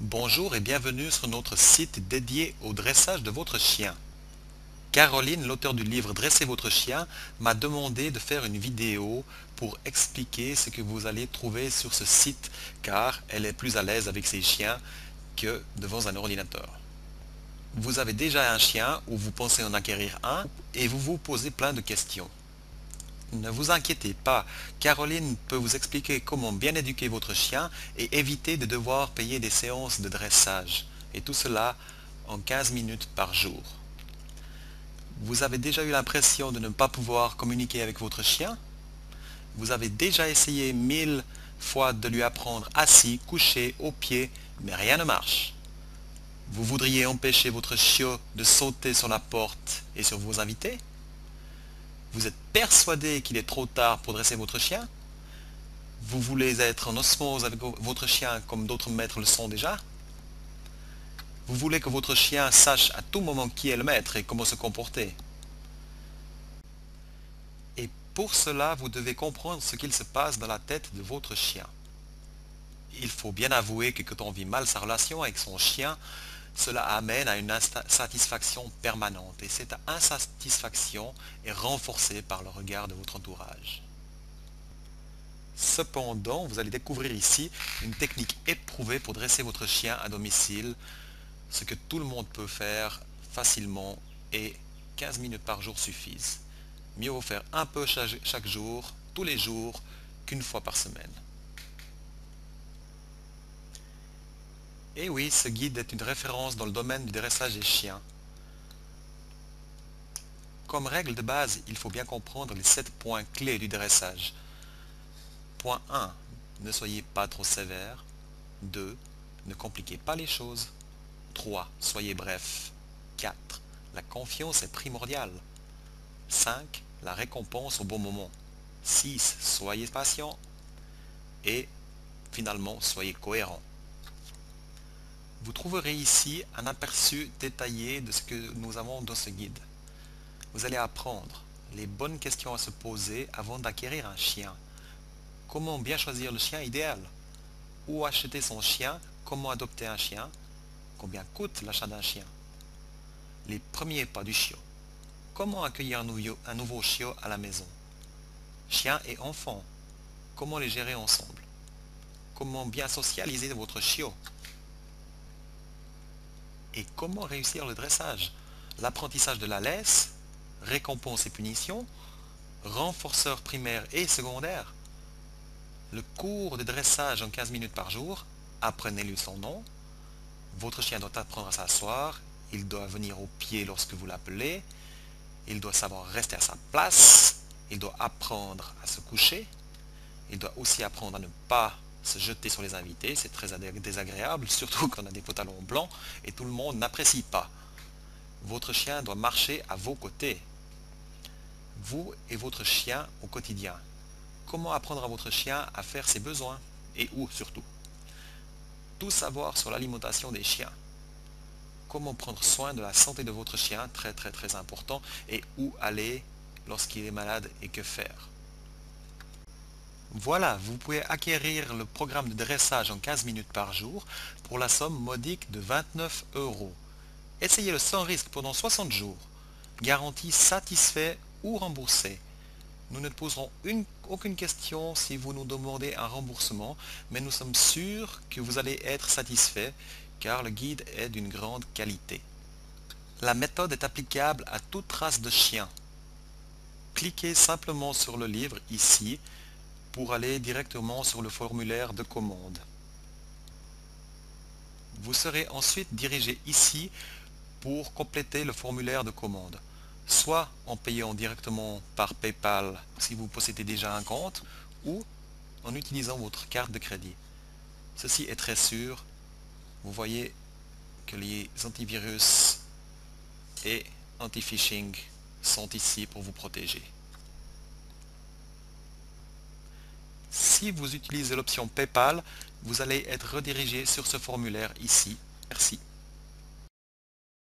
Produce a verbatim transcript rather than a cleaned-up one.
Bonjour et bienvenue sur notre site dédié au dressage de votre chien. Caroline, l'auteure du livre Dressez votre chien, m'a demandé de faire une vidéo pour expliquer ce que vous allez trouver sur ce site car elle est plus à l'aise avec ses chiens que devant un ordinateur. Vous avez déjà un chien ou vous pensez en acquérir un et vous vous posez plein de questions. Ne vous inquiétez pas, Caroline peut vous expliquer comment bien éduquer votre chien et éviter de devoir payer des séances de dressage. Et tout cela en quinze minutes par jour. Vous avez déjà eu l'impression de ne pas pouvoir communiquer avec votre chien? Vous avez déjà essayé mille fois de lui apprendre assis, couché, au pied, mais rien ne marche. Vous voudriez empêcher votre chiot de sauter sur la porte et sur vos invités? Vous êtes persuadé qu'il est trop tard pour dresser votre chien? Vous voulez être en osmose avec votre chien comme d'autres maîtres le sont déjà? Vous voulez que votre chien sache à tout moment qui est le maître et comment se comporter? Et pour cela, vous devez comprendre ce qu'il se passe dans la tête de votre chien. Il faut bien avouer que quand on vit mal sa relation avec son chien, cela amène à une insatisfaction permanente et cette insatisfaction est renforcée par le regard de votre entourage. Cependant, vous allez découvrir ici une technique éprouvée pour dresser votre chien à domicile, ce que tout le monde peut faire facilement et quinze minutes par jour suffisent. Mieux vaut faire un peu chaque jour, tous les jours, qu'une fois par semaine. Et oui, ce guide est une référence dans le domaine du dressage des chiens. Comme règle de base, il faut bien comprendre les sept points clés du dressage. Point un. Ne soyez pas trop sévère. deux. Ne compliquez pas les choses. trois. Soyez bref. quatre. La confiance est primordiale. cinq. La récompense au bon moment. six. Soyez patient. Et finalement, soyez cohérent. Vous trouverez ici un aperçu détaillé de ce que nous avons dans ce guide. Vous allez apprendre les bonnes questions à se poser avant d'acquérir un chien. Comment bien choisir le chien idéal? Où acheter son chien? Comment adopter un chien? Combien coûte l'achat d'un chien? Les premiers pas du chiot. Comment accueillir un nouveau, un nouveau chiot à la maison? Chien et enfant. Comment les gérer ensemble? Comment bien socialiser votre chiot? Et comment réussir le dressage? L'apprentissage de la laisse, récompense et punition, renforceur primaire et secondaire, le cours de dressage en quinze minutes par jour, apprenez-lui son nom, votre chien doit apprendre à s'asseoir, il doit venir au pied lorsque vous l'appelez, il doit savoir rester à sa place, il doit apprendre à se coucher, il doit aussi apprendre à ne pas se jeter sur les invités, c'est très désagréable, surtout quand on a des pantalons blancs et tout le monde n'apprécie pas. Votre chien doit marcher à vos côtés. Vous et votre chien au quotidien. Comment apprendre à votre chien à faire ses besoins et où surtout. Tout savoir sur l'alimentation des chiens. Comment prendre soin de la santé de votre chien, très très très important, et où aller lorsqu'il est malade et que faire. Voilà, vous pouvez acquérir le programme de dressage en quinze minutes par jour pour la somme modique de vingt-neuf euros. Essayez-le sans risque pendant soixante jours. Garantie satisfait ou remboursé. Nous ne poserons une, aucune question si vous nous demandez un remboursement, mais nous sommes sûrs que vous allez être satisfait car le guide est d'une grande qualité. La méthode est applicable à toute race de chien. Cliquez simplement sur le livre ici pour aller directement sur le formulaire de commande. Vous serez ensuite dirigé ici pour compléter le formulaire de commande, soit en payant directement par PayPal si vous possédez déjà un compte, ou en utilisant votre carte de crédit. Ceci est très sûr. Vous voyez que les antivirus et anti-phishing sont ici pour vous protéger. Si vous utilisez l'option PayPal, vous allez être redirigé sur ce formulaire ici. Merci.